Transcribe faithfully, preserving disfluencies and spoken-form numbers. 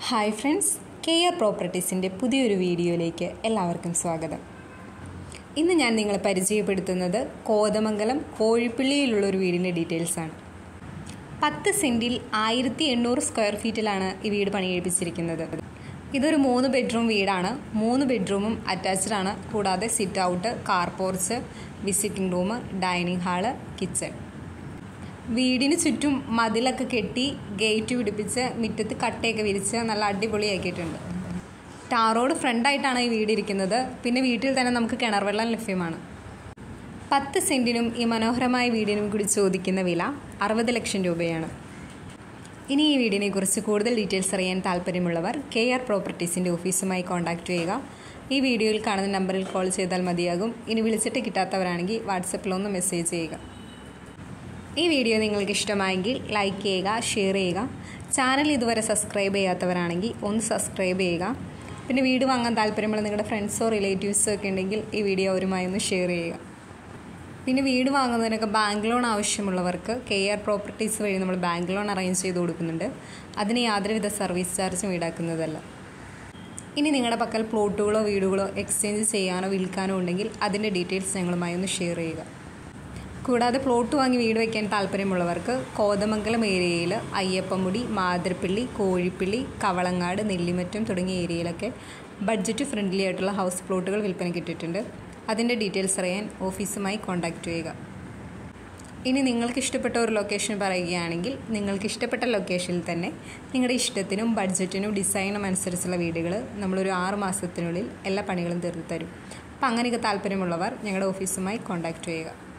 Hi friends, K R പ്രോപ്പർട്ടീസിൻ്റെ പുതിയൊരു വീഡിയോയിലേക്ക് എല്ലാവർക്കും സ്വാഗതം. ഇന്ന് ഞാൻ നിങ്ങളെ പരിചയപ്പെടുത്തുന്നത് കോതമംഗലം കോഴിപ്പള്ളിയിലുള്ളൊരു വീടിൻ്റെ ഡീറ്റെയിൽസാണ്. പത്ത് സെൻറ്റിൽ ആയിരത്തി എണ്ണൂറ് സ്ക്വയർ ഫീറ്റിലാണ് ഈ വീട് പണിയെടുപ്പിച്ചിരിക്കുന്നത്. ഇതൊരു മൂന്ന് ബെഡ്റൂം വീടാണ്. മൂന്ന് ബെഡ്റൂമും അറ്റാച്ച്ഡ് ആണ്. കൂടാതെ sit out, car porch, visiting room, dining hall, kitchen. വീടിന് ചുറ്റും മതിലൊക്കെ കെട്ടി ഗേറ്റ് പിടിപ്പിച്ച് മുറ്റത്ത് കട്ടയൊക്കെ വിരിച്ച് നല്ല അടിപൊളിയാക്കിയിട്ടുണ്ട്. ടാർ റോഡ് ഫ്രണ്ടായിട്ടാണ് ഈ വീട് ഇരിക്കുന്നത്. പിന്നെ വീട്ടിൽ തന്നെ നമുക്ക് കിണർ വെള്ളം ലഭ്യമാണ്. പത്ത് സെൻറ്റിനും ഈ മനോഹരമായ വീടിനും കൂടി ചോദിക്കുന്ന വില അറുപത് ലക്ഷം രൂപയാണ്. ഇനി ഈ വീടിനെ കുറിച്ച് കൂടുതൽ ഡീറ്റെയിൽസ് അറിയാൻ താല്പര്യമുള്ളവർ കെ ആർ പ്രോപ്പർട്ടീസിൻ്റെ ഓഫീസുമായി കോൺടാക്റ്റ് ചെയ്യുക. ഈ വീഡിയോയിൽ കാണുന്ന നമ്പറിൽ കോൾ ചെയ്താൽ മതിയാകും. ഇനി വിളിച്ചിട്ട് കിട്ടാത്തവരാണെങ്കിൽ വാട്സപ്പിലൊന്ന് മെസ്സേജ് ചെയ്യുക. ഈ വീഡിയോ നിങ്ങൾക്ക് ഇഷ്ടമായെങ്കിൽ ലൈക്ക് ചെയ്യുക, ഷെയർ ചെയ്യുക. ചാനൽ ഇതുവരെ സബ്സ്ക്രൈബ് ചെയ്യാത്തവരാണെങ്കിൽ ഒന്ന് സബ്സ്ക്രൈബ് ചെയ്യുക. പിന്നെ വീട് വാങ്ങാൻ താല്പര്യമുള്ള നിങ്ങളുടെ ഫ്രണ്ട്സോ റിലേറ്റീവ്സോ ഒക്കെ ഉണ്ടെങ്കിൽ ഈ വീഡിയോ അവരുമായി ഒന്ന് ഷെയർ ചെയ്യുക. പിന്നെ വീട് വാങ്ങുന്നതിനൊക്കെ ബാങ്ക് ലോൺ ആവശ്യമുള്ളവർക്ക് കെ ആർ പ്രോപ്പർട്ടീസ് വഴി നമ്മൾ ബാങ്ക് ലോൺ അറേഞ്ച് ചെയ്ത് കൊടുക്കുന്നുണ്ട്. അതിന് യാതൊരുവിധ സർവീസ് ചാർജും ഈടാക്കുന്നതല്ല. ഇനി നിങ്ങളുടെ പക്കൽ പ്ലോട്ടുകളോ വീടുകളോ എക്സ്ചേഞ്ച് ചെയ്യാനോ വിൽക്കാനോ ഉണ്ടെങ്കിൽ അതിൻ്റെ ഡീറ്റെയിൽസ് ഞങ്ങളുമായി ഒന്ന് ഷെയർ ചെയ്യുക. കൂടാതെ പ്ലോട്ട് വാങ്ങി വീട് വയ്ക്കാൻ താല്പര്യമുള്ളവർക്ക് കോതമംഗലം ഏരിയയിൽ അയ്യപ്പമുടി, മാതിരപ്പള്ളി, കോഴിപ്പള്ളി, കവളങ്ങാട്, നെല്ലിമറ്റം തുടങ്ങിയ ഏരിയയിലൊക്കെ ബഡ്ജറ്റ് ഫ്രണ്ട്ലി ആയിട്ടുള്ള ഹൗസ് പ്ലോട്ടുകൾ വിൽപ്പനയ്ക്ക് ഇട്ടിട്ടുണ്ട്. അതിൻ്റെ ഡീറ്റെയിൽസ് അറിയാൻ ഓഫീസുമായി കോൺടാക്റ്റ് ചെയ്യുക. ഇനി നിങ്ങൾക്ക് ഇഷ്ടപ്പെട്ട ഒരു ലൊക്കേഷൻ പറയുകയാണെങ്കിൽ നിങ്ങൾക്ക് ഇഷ്ടപ്പെട്ട ലൊക്കേഷനിൽ തന്നെ നിങ്ങളുടെ ഇഷ്ടത്തിനും ബഡ്ജറ്റിനും ഡിസൈനും അനുസരിച്ചുള്ള വീടുകൾ നമ്മളൊരു ആറ് മാസത്തിനുള്ളിൽ എല്ലാ പണികളും തീർത്ത് തരും. അപ്പോൾ അങ്ങനെയൊക്കെ താല്പര്യമുള്ളവർ ഞങ്ങളുടെ ഓഫീസുമായി കോൺടാക്റ്റ് ചെയ്യുക.